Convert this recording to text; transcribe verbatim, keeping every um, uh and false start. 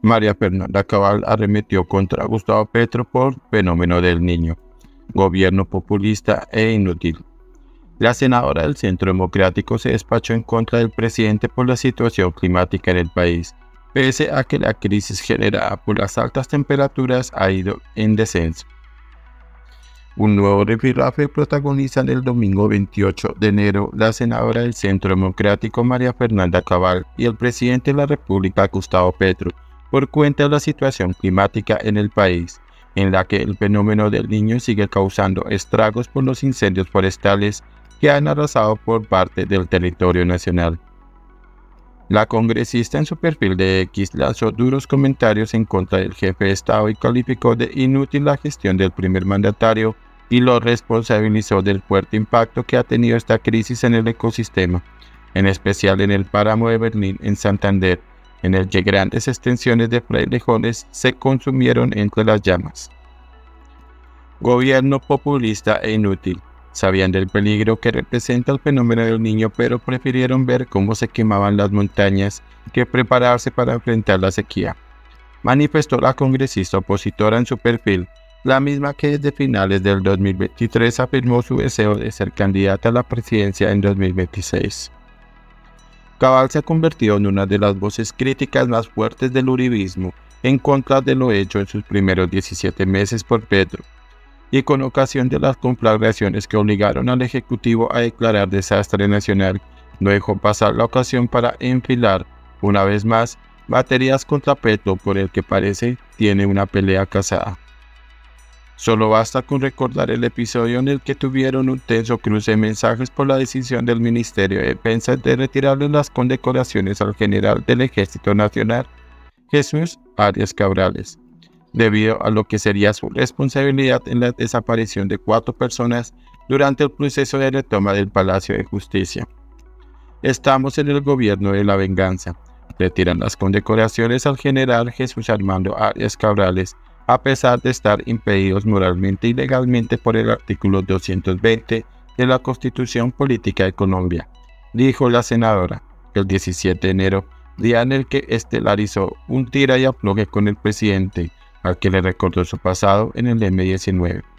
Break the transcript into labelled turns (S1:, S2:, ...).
S1: María Fernanda Cabal arremetió contra Gustavo Petro por fenómeno del Niño, gobierno populista e inútil. La senadora del Centro Democrático se despachó en contra del presidente por la situación climática en el país, pese a que la crisis generada por las altas temperaturas ha ido en descenso. Un nuevo rifirrafe protagonizan el domingo veintiocho de enero la senadora del Centro Democrático María Fernanda Cabal y el presidente de la República Gustavo Petro por cuenta de la situación climática en el país, en la que el fenómeno del Niño sigue causando estragos por los incendios forestales que han arrasado por parte del territorio nacional. La congresista en su perfil de X lanzó duros comentarios en contra del jefe de Estado y calificó de inútil la gestión del primer mandatario y lo responsabilizó del fuerte impacto que ha tenido esta crisis en el ecosistema, en especial en el páramo de Berlín en Santander, en el que grandes extensiones de frailejones se consumieron entre las llamas. Gobierno populista e inútil. Sabían del peligro que representa el fenómeno del Niño, pero prefirieron ver cómo se quemaban las montañas que prepararse para enfrentar la sequía, manifestó la congresista opositora en su perfil, la misma que desde finales del dos mil veintitrés afirmó su deseo de ser candidata a la presidencia en dos mil veintiséis. Cabal se ha convertido en una de las voces críticas más fuertes del uribismo en contra de lo hecho en sus primeros diecisiete meses por Petro, y con ocasión de las conflagraciones que obligaron al Ejecutivo a declarar desastre nacional, no dejó pasar la ocasión para enfilar, una vez más, baterías contra Petro por el que parece tiene una pelea casada. Solo basta con recordar el episodio en el que tuvieron un tenso cruce de mensajes por la decisión del Ministerio de Defensa de retirarle las condecoraciones al general del Ejército Nacional, Jesús Arias Cabrales, debido a lo que sería su responsabilidad en la desaparición de cuatro personas durante el proceso de retoma del Palacio de Justicia. Estamos en el gobierno de la venganza. Retiran las condecoraciones al general Jesús Armando Arias Cabrales, a pesar de estar impedidos moralmente y legalmente por el artículo doscientos veinte de la Constitución Política de Colombia, dijo la senadora el diecisiete de enero, día en el que estelarizó un tira y afloje con el presidente, al que le recordó su pasado en el eme diecinueve.